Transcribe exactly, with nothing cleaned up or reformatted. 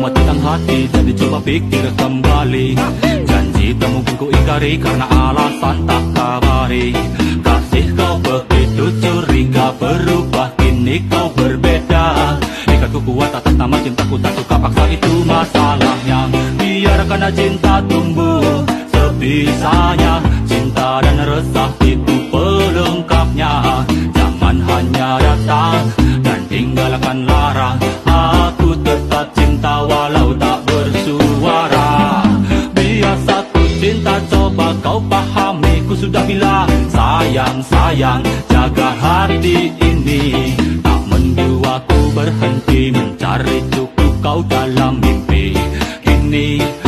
mematikan hati, jadi coba pikir kembali. Janji tak mungkin ku ingkari karena alasan tak kabari. Kasih kau begitu curiga, berubah kini kau berbeda. Ikatku kuat atas nama cintaku, tak suka paksa itu masalahnya. Biarkan cinta tumbuh sebisanya, cinta dan resah itu pelengkapnya. Jangan hanya datang dan tinggalkan lara. Aku tetap cinta walau tak bersuara. Biasa ku cinta, coba kau pahami. Ku sudah bilang sayang, sayang, jaga hati ini. Tak mendua ku berhenti mencari cukup kau dalam mimpi. Kini